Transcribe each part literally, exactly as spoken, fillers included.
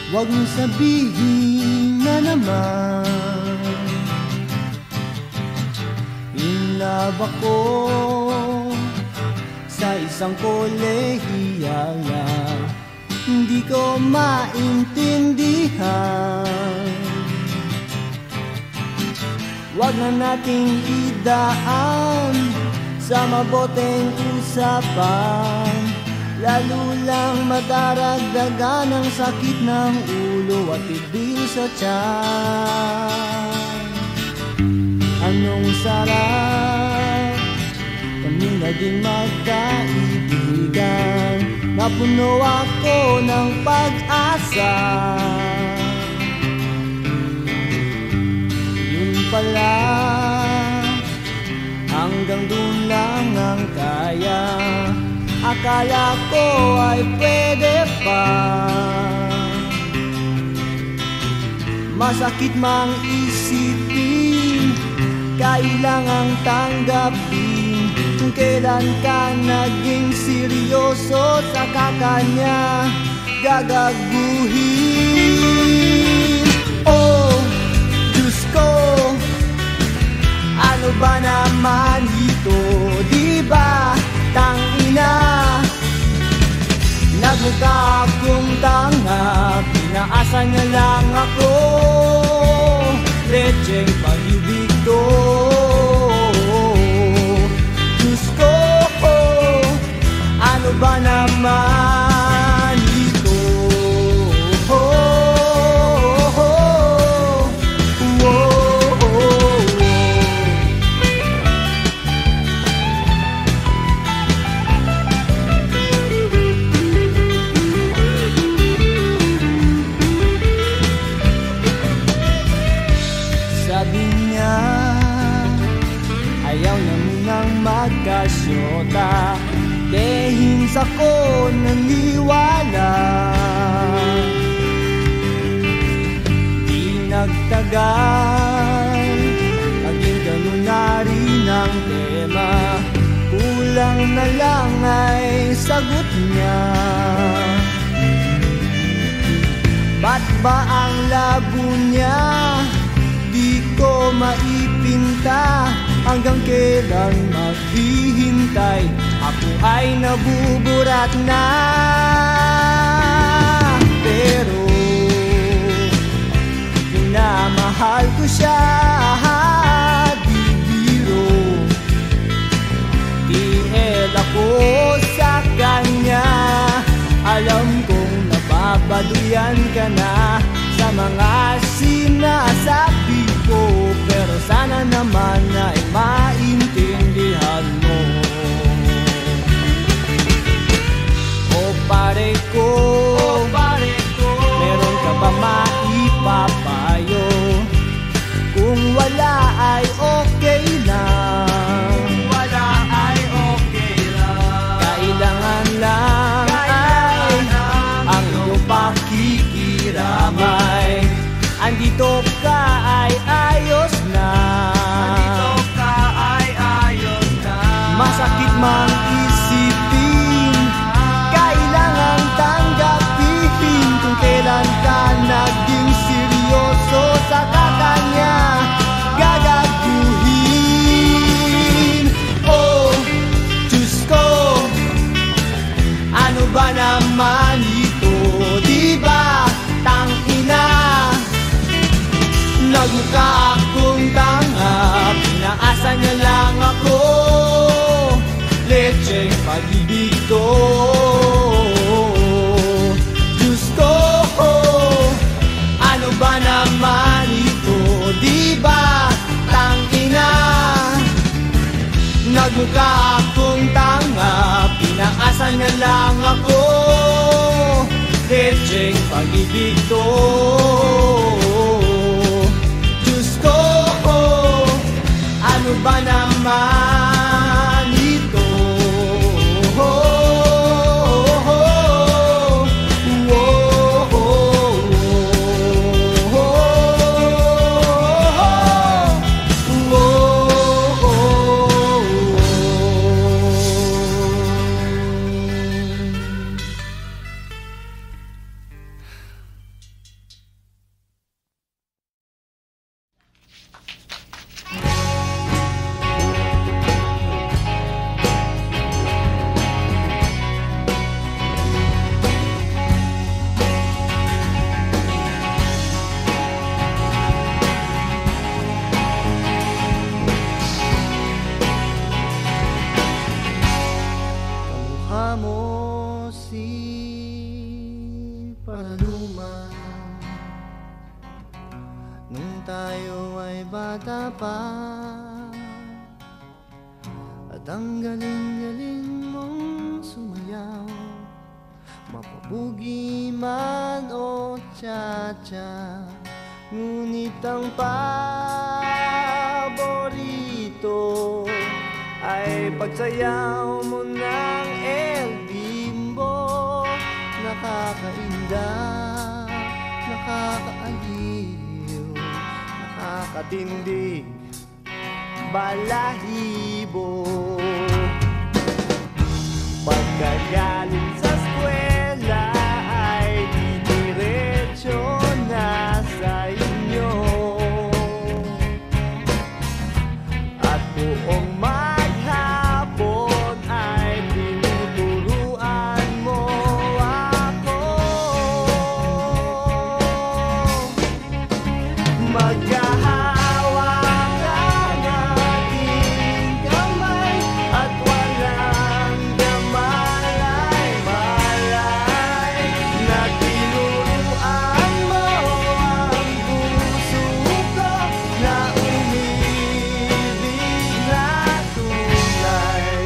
Huwag mong sabihin na naman in love ako sa isang kolehiyal na hindi ko maintindihan. Huwag na nating idaan sa maboteng usapan, lalo lang madaragdagan ang sakit ng ulo at ibil sa tiyan. Anong sarap kami naging magkaibigan, napuno ako ng pag-asa. Yun pala, hanggang dun lang ang kaya. Akala ko ay pwede pa. Masakit mang isipin, kailangang tanggapin kung kailan ka naging seryoso, saka kanya gagaguhin. Oh, Diyos ko, ano ba naman ito? Diba, tangina, nagmukha akong tanga, pinaasa niya lang ako, lecheng pag-ibig to. Diyos ko, ano ba naman ito? Oh, oh, oh, oh, oh. Sabi niya, ayaw namin ng magkasyota, dehins ako naniwala. Di nagtagal, naging ganun na rin ang tema, kulang na lang ay sagot niya. Ba't ba ang labo niya? Di ko maipinta, hanggang kailan maghihintay, ako ay nabuburat na. Pero minamahal ko siya, di biro. Tiel ako sa kanya, alam kong nababaduyan ka na sa mga sinasabi ko, pero sana naman ay maintindihan mo. O pare ko, o pare ko, meron ka ba maipapayo? Kung wala ay okay lang, kung wala ay okay lang. Kailangan lang ay ang iyong pakikiramay. Andito ka ay ayos na, andito ka ay ayos na. Masakit mang isipin, kailangang tanggapin kung kailan ka naging seryoso, saka kanya gagaguhin. Oh, Diyos ko, ano ba naman ito? Diba, tangina, nagmukha akong tanga, pinaasa niya lang ako, lecheng pag-ibig to. Diyos ko, ano ba naman ito? Diba, tangina, nagmukha akong tanga, pinaasa niya lang ako, lecheng pag-ibig to. Ano ba naman ito? Oh, oh, oh, oh, oh, oh, oh. nung tayo ay bata pa. At ang galing-galing mong sumayaw, mapabugi man o cha-cha. Ngunit ang paborito ay pagsayaw mo ng El Bimbo. Nakakainda, nakakaaliw, nakakatindig, balahibo. Pagkagaling sa eskwela ay didiretso na sa inyo, at buong maghapon ay tinuturuan mo ako. Magkahawak ang ating kamay at walang gamalay-malay, na tinuruan mo ang puso ko na umibig na tunay.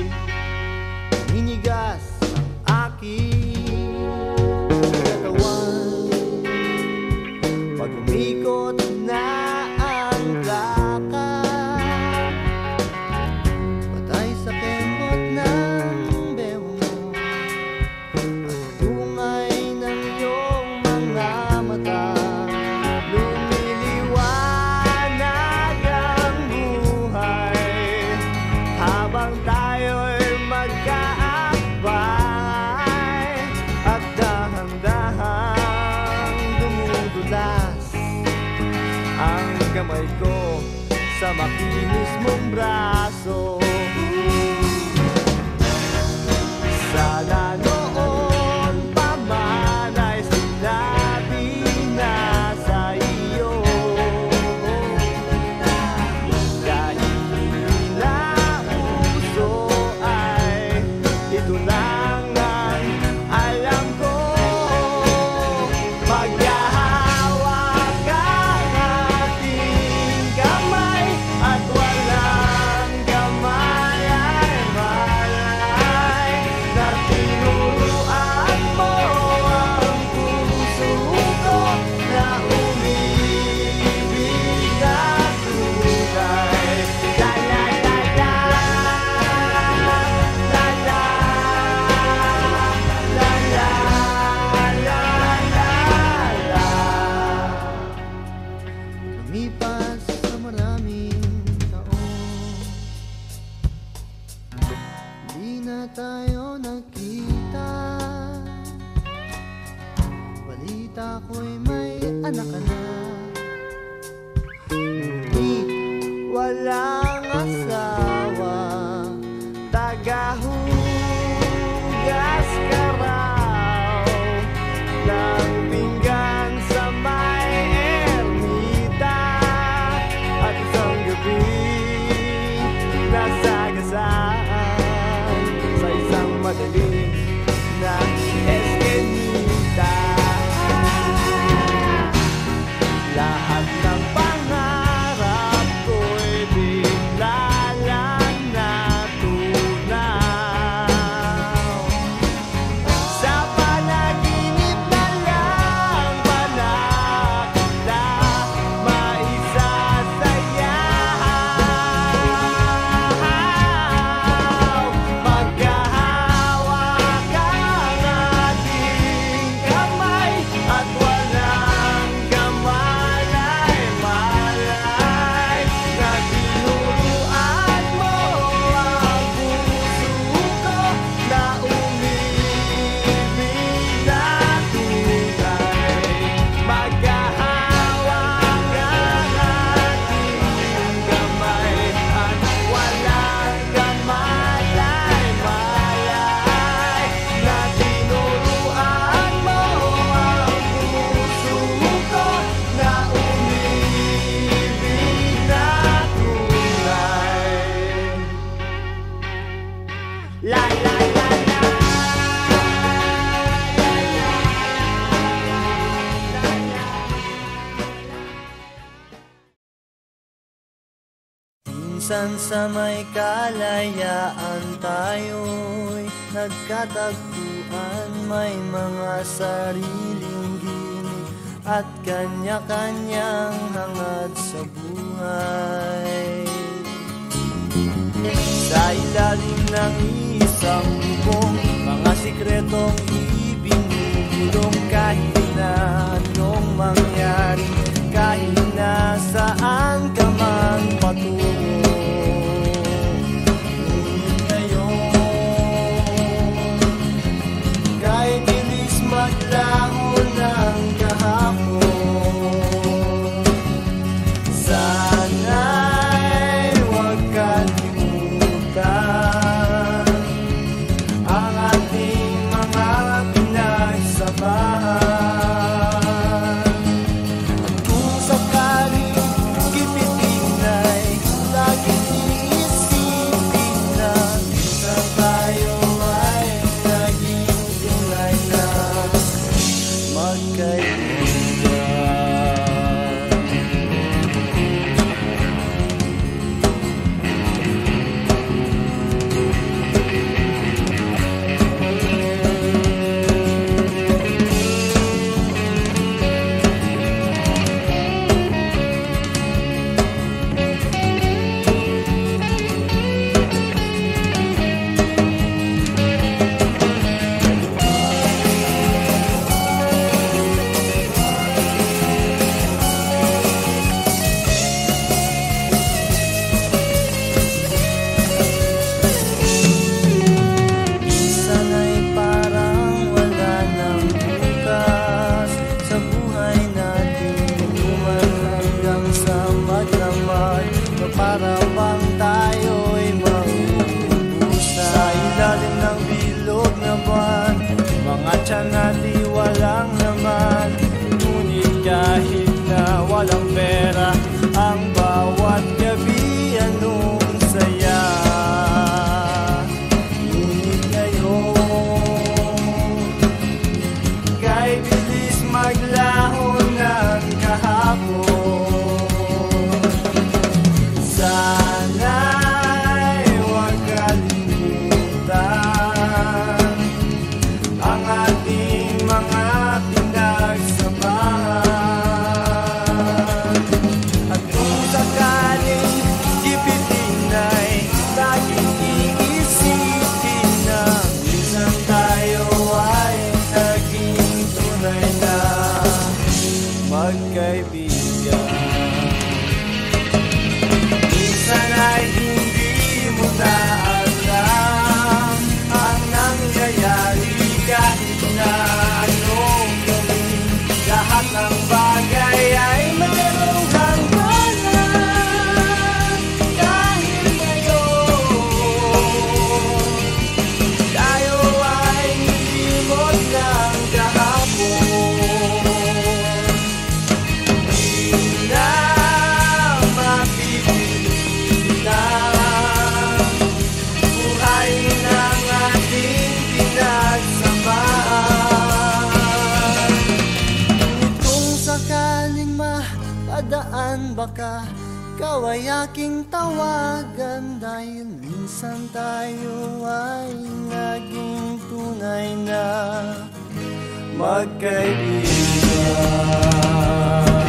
Inigas ang aking katawan pag umikot na ang plaka, patay sa kembot ng bewang mo at tungay ng iyong mga mata. Lumiliwanag ang buhay habang tayo'y magkaakbay, at dahan-dahang dumudulas ang kamay ko sa makinis mong braso. Sana noon pa man ay sinabi na sa iyo, kahit hindi na uso ay ito lang ang alam ko. Maghahawak ang ating kamay at walang gamalay-malay, na tinuruan mo ang puso ko na umibig na tunay. La la la la, la la, la la, la la. Lumipas sa maraming taon, di na tayo nagkita. Balita ko'y may anak ka na, ngunit walang asawa. Tagahugas ka raw ng pinggan sa may ermita, at isang gabi nasagasaan sa isang madilim na eskinita. Lahat ng pangarap ko'y di Minsan sa may kalayaan tayo'y nagkatagpuan, may mga sariling ginig at kanya-kanyang hangad sa buhay. Sa ilalim ng isang bubong, mga sikretong ibinubulong, kahit na anong mangyari, kahit na saan ka man patungo. Ngunit ngayon, kahit bilis maglaho ng kahapon, sana'y huwag kalimutan ang ating mga pinagsamahan. Para bang tayo'y mauubusan sa ilalim ng bilog na buwan, mga tiyan natin walang laman. Ngunit kahit na walang pera, ang bawat gabi anong saya. Ngunit ngayon, kahit bilis maglaho ng kahapon, sana'y huwag kalimutan ang ating mga pinagsamahan. At kung sakaling gipitin ay laging iisipin na minsan tayo ay naging tunay na magkaibigan. Minsan ay hindi mo na alam ang nangyayari, kahit na anong gawin, lahat ng bagay ay mayroong hangganan. Kahit ngayon, tayo ay nilimot ng kahapon. Di na daan baka ikaw ay aking tawagan, dahil minsan tayo ay naging tunay na magkaibigan.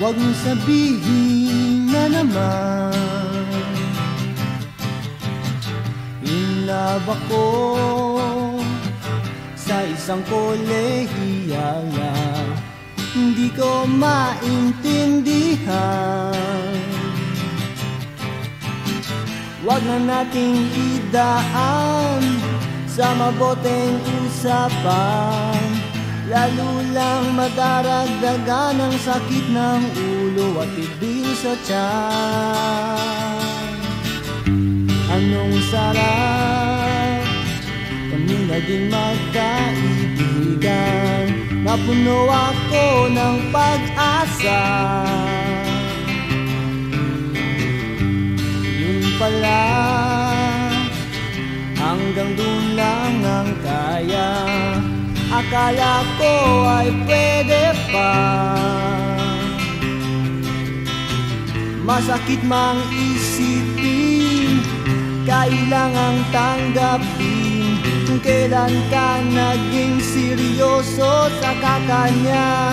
Huwag mong sabihin na naman in love ako sa isang kolehiyal na hindi ko maintindihan. Huwag na nating idaan sa maboteng usapan, lalo lang madaragdagan ang sakit ng ulo at tibing sa tiyan. Anong sarap kami naging magkaibigan, napuno ako ng pag-asa. Yun pala, hanggang dun lang ang kaya. Akala ko ay pwede pa. Masakit mang isipin, kailangang tanggapin kung kailan ka naging seryoso, saka kanya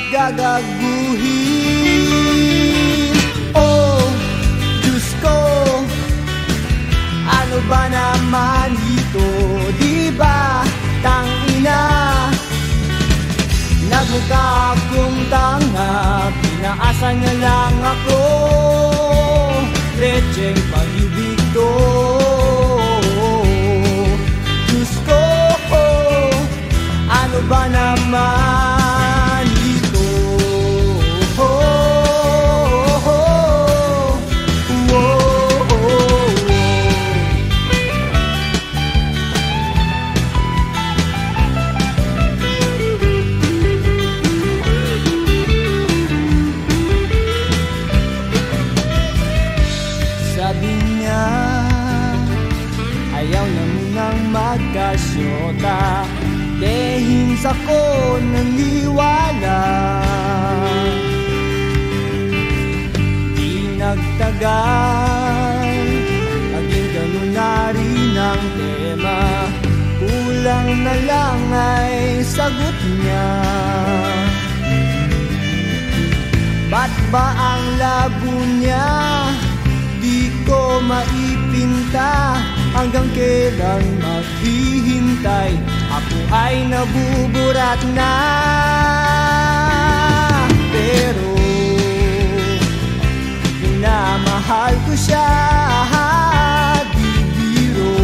gagaguhin. Oh, Diyos ko, ano ba naman ito? Di ba tangina, nagmukha akong tanga, pinaasa niya lang ako, lecheng pag-ibig to. Diyos ko, ano ba naman ito? Oh, oh, oh, oh, oh. Sabi niya, ayaw na munang magkasyota, dehins ako naniwala. Di nagtagal, naging ganun na rin ang tema, kulang na lang ay sagot niya. Ba't ba ang labo niya? Di ko maipinta, hanggang kailan maghihintay, ako ay nabuburat na. Pero minamahal ko siya, di biro.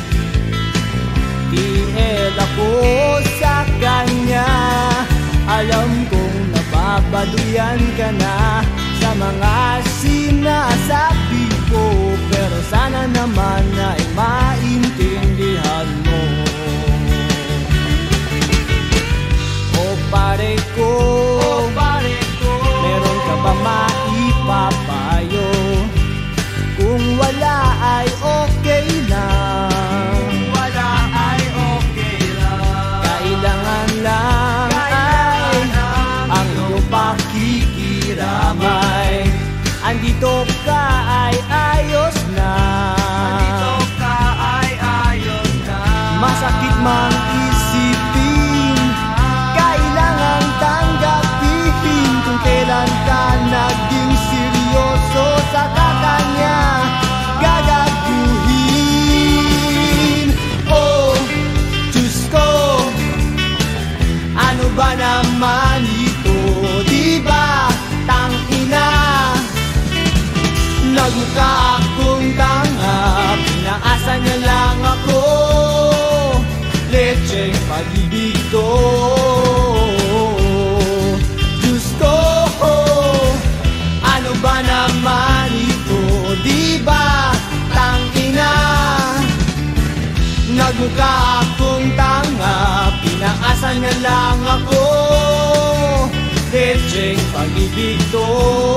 Tiel ako sa kanya, alam kong nababaduyan ka na sa mga sinasabi ko, pero sana naman ay maintindihan mo. O pare ko, o pare ko, meron ka ba maipapayo? Kung wala ay okay lang, kung wala ay okay lang. Kailangan lang ay ang iyong pakikiramay. Andito ka ay ayos na, andito ka ay ayos na. Masakit mang isipin, kailangan tanggapin kung kailan ka naging seryoso, saka kanya gagaguhin. Oh, Diyos ko, ano ba naman ito? Di ba tangina, nagmukha akong tanga, pinaasa niya lang ako, lecheng pag-ibig to. Diyos ko, ano ba naman ito? Di ba tangina, nagmukha akong tanga, pinaasa niya lang ako, lecheng pag-ibig to.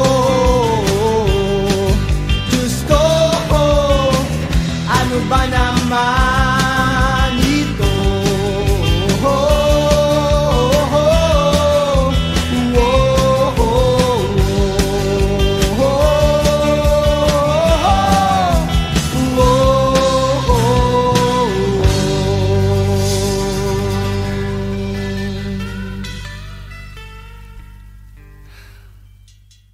Ano ba naman ito? Oh, oh, oh, oh, oh, oh, oh.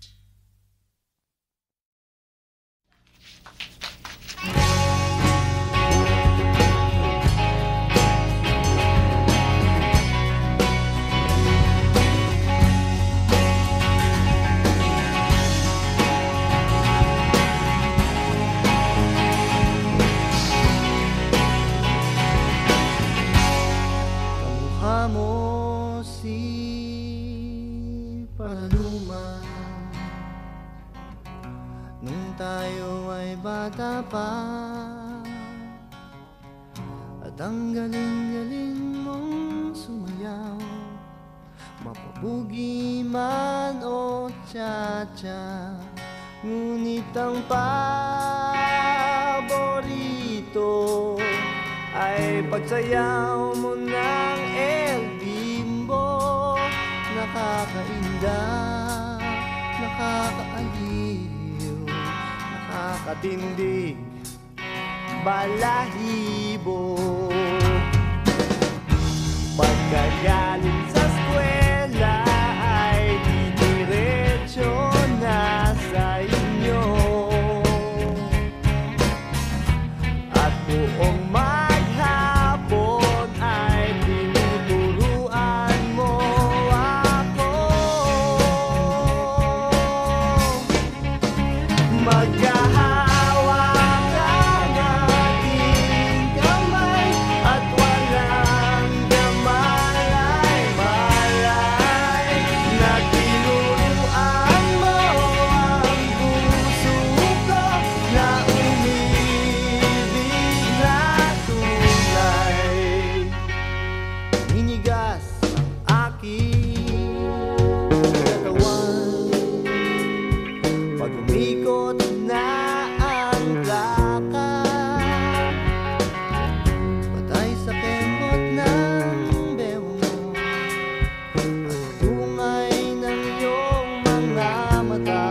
bata pa. At ang galing-galing mong sumayaw, mapabugi man o cha-cha. Ngunit ang paborito ay pagsayaw mo ng El Bimbo. Nakakainda, nakakaaliw, nakakatindig, balahibo. Pagkagaling sa eskwela ay didiretso na sa inyo, at buong maghapon ay tinuturuan mo ako. Magkahawak ang ating kamay at walang kamalay-malay, na tinuruan mo ang puso ko na umibig na tunay. Ninigas ang aking katawan pag umikot na ang plaka, patay sa kembot ng bewang mo at tungay ng iyong mga mata.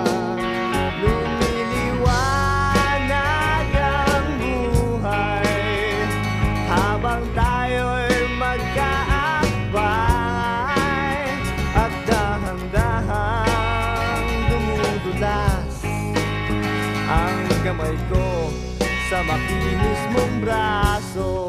Lumiliwanag ang buhay habang tayo'y magkaakbay, at dahan-dahang dumudulas ang kamay ko sa makinis mong braso.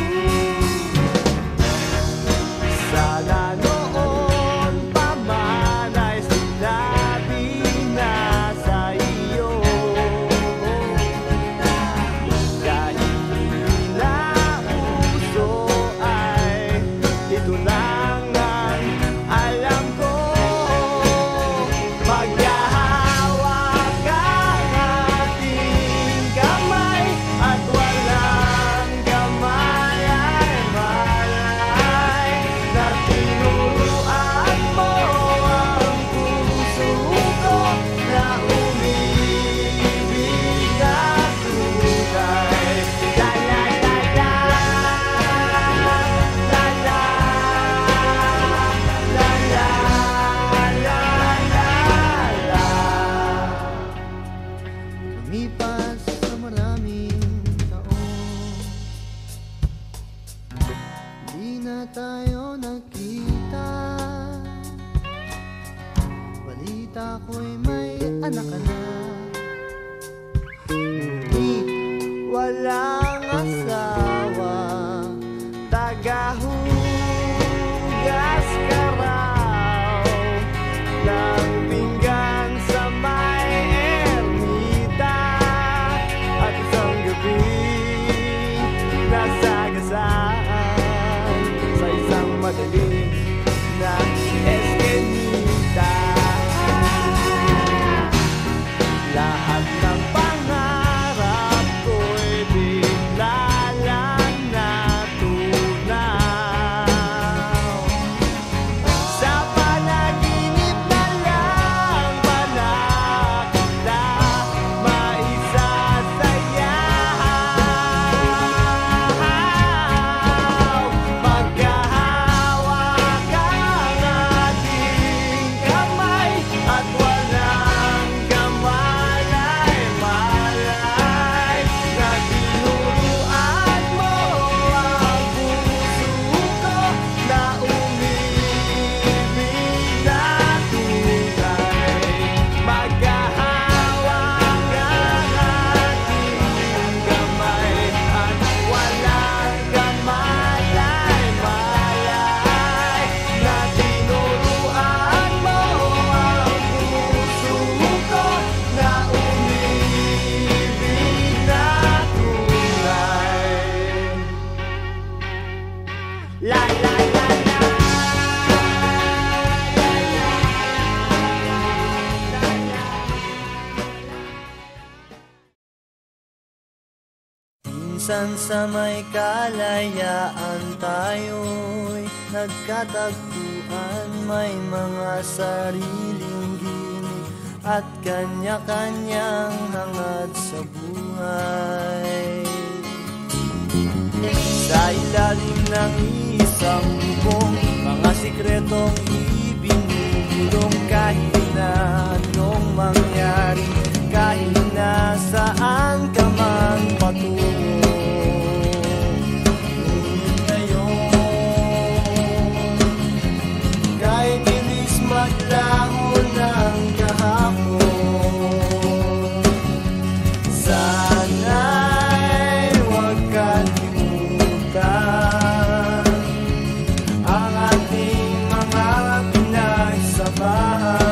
Sana noon pa man ay sinabi na sa iyo, dahil hindi na uso ay ito lang ang alam ko. Maghahawak ang ating kamay at walang kamalay-malay, na tinuruan mo ang puso ko na umibig na tunay. La la la la, la la, la la la la. Lumipas sa maraming taon, di na tayo nagkita. Balita ko'y may anak ka na, ngunit walang asawa. Tagahugas ka raw ng pinggan sa may ermita, at isang gabi nasagasaan sa isang madilim na eskinita. Lahat ng pangarap ko'y bigla lang natunaw. Sa panaginip na lang ba nakita maisasayaw? Magkahawak ang ating kamay at walang kamalay-malay, na tinuruan mo ang puso ko na umibig na tunay. Maghahawak ang ating kamay at walang kamalay-malay, na tinuruan mo ang puso ko na umibig na tunay. La la la Minsan sa may kalayaan tayo'y nagkatagpuan, may mga sariling ginig at kanya-kanyang hangad sa buhay. Sa ilalim ng isang bubong, mga sikretong ibinubulong, kahit na anong mangyari, kahit na saan ka man patungo. Ngunit ngayon, kahit bilis maglaho ng kahapon, sana'y huwag kalimutan ang ating mga pinagsabahan.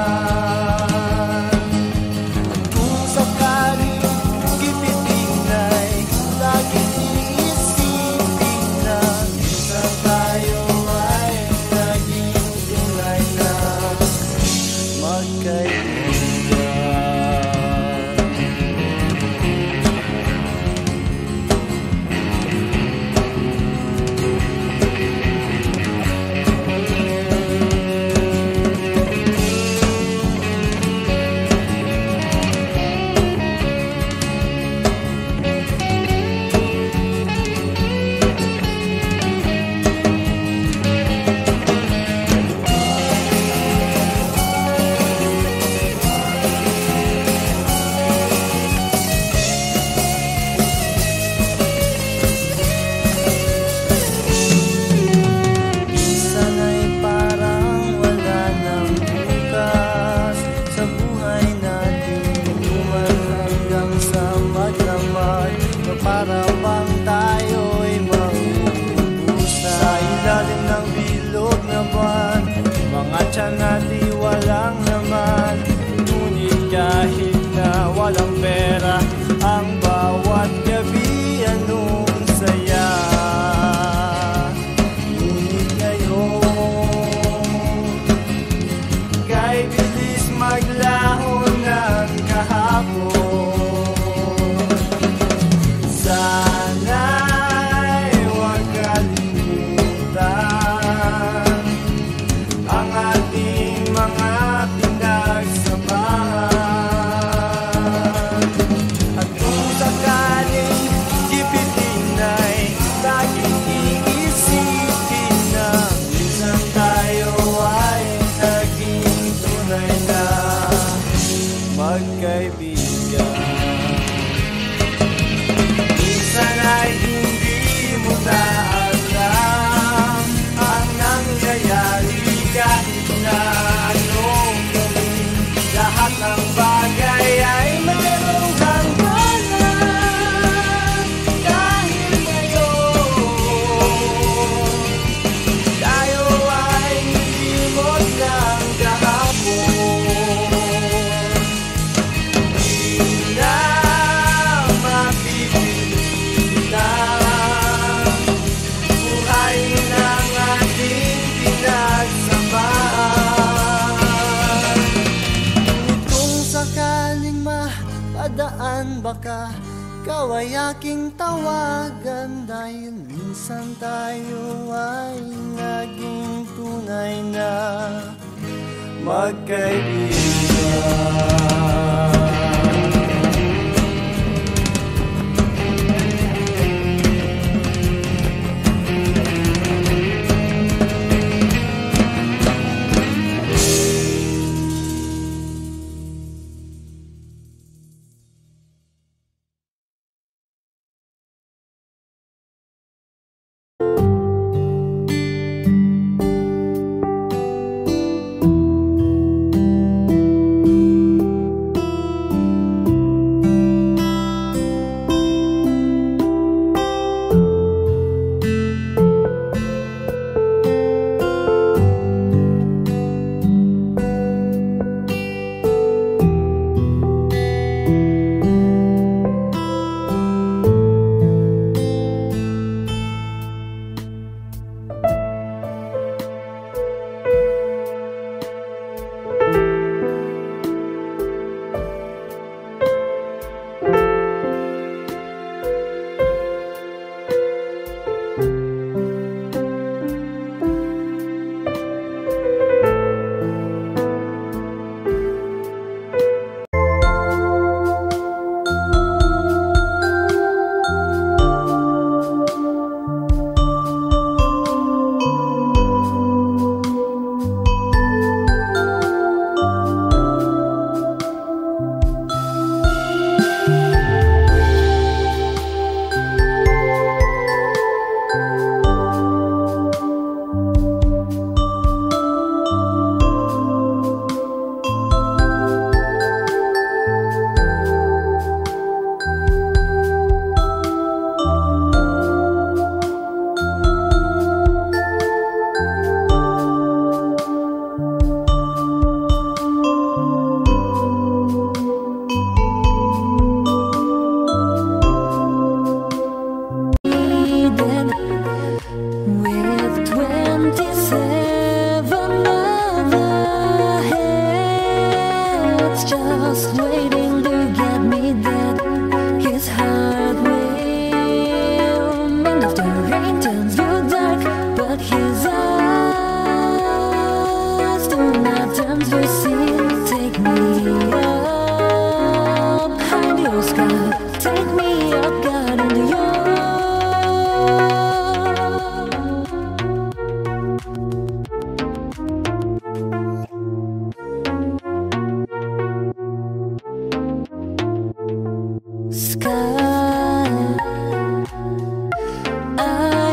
Para bang tayo'y mauubusan sa ilalim ng bilog na buwan, mga tiyan natin walang laman. Ngunit kahit na walang pera, ang bawat gabi anong saya. Ngunit ngayon, kahit bilis maglaho ng kahapon, sana'y huwag kalimutan ang ating mga pinagsabahan. At kung sakaling gipitin ay laging iisipin na minsan tayo ay naging tunay na magkaibigan. Sana'y hindi mo na alam ang nangyayari, kahit na anong gawin, lahat ng bagay ay mayroong hangganan. Kahit ngayon, tayo ay nilimot ng kahapon. Di na daan baka ikaw ay aking tawagan, dahil minsan tayo ay naging tunay na magkaibigan.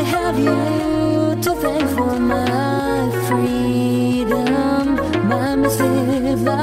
have you to thank for my freedom, my mislive life.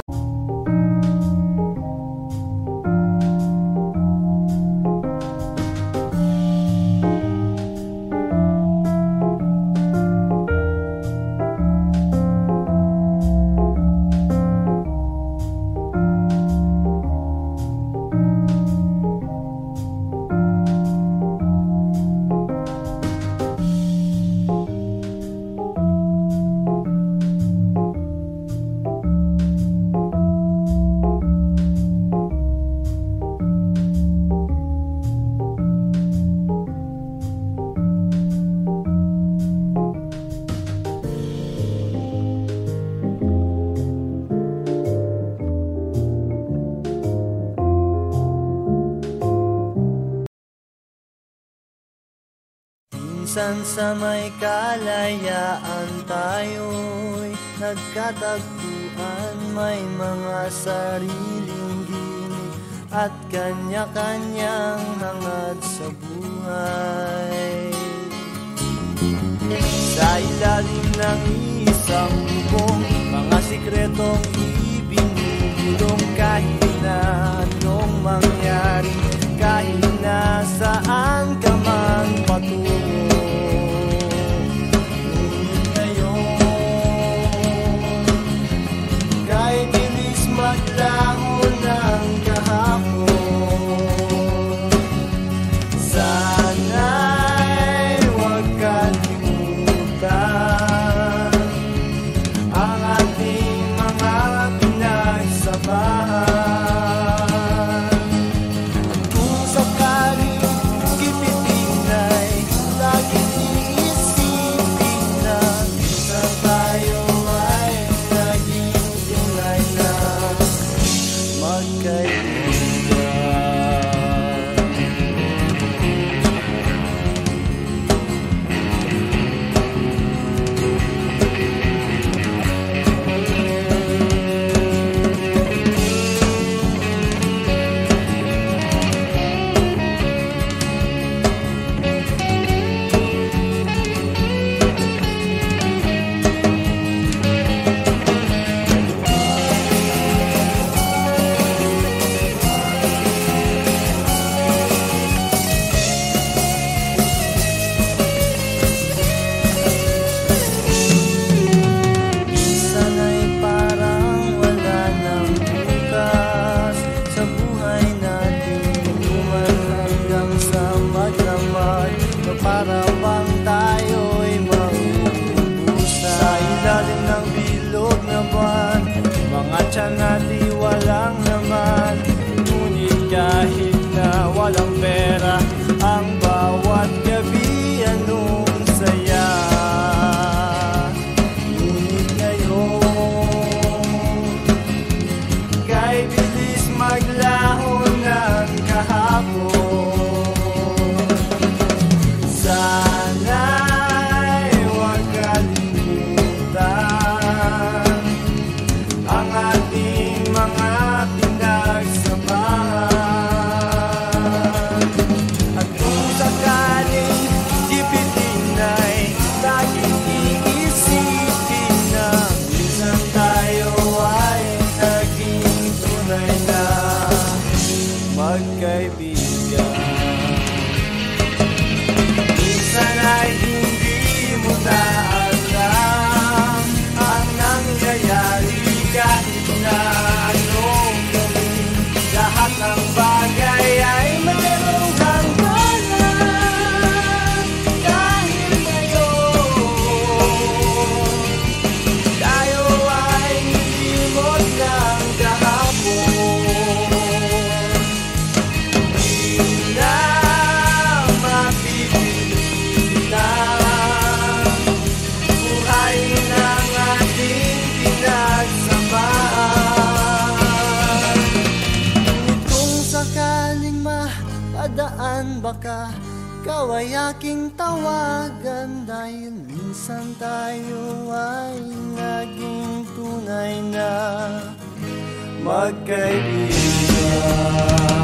Minsan sa may kalayaan tayo'y nagkatagpuan, may mga sariling gimik at kanya-kanyang hangad sa buhay. Sa ilalim ng isang bubong, mga sikretong ibinubulong, kahit na anong mangyari, kahit na saan ka man patungo. Maglaho ng kahapon, sana'y huwag kalimutan ang ating mga pinagsamahan. At kung sakaling gipitin ay laging iisipin na minsan tayo ay naging tunay na para bang tayo'y mauubusan. Sa ilalim ng bilog na buwan, mga tiyan at di walang laman. Ngunit kahit na walang pera, ang bawat gabi anong saya. Ngunit ngayon, kay bilis maglaho ng kahapon, sana'y huwag kalimutan ang ating mga pinagsamahan. At kung sakaling gipitin ay laging iisipin na minsan tayo ay naging tunay na magkaibigan. Minsan ay hindi mo na alam ang nangyayari, kahit na anong gawin, lahat ng bagay ay mayroong hangganan. Dahil ngayon, tayo ay nilimot ng kahapon. Di na daan baka ikaw ay aking tawagan, dahil minsan tayo ay naging tunay na magkaibigan.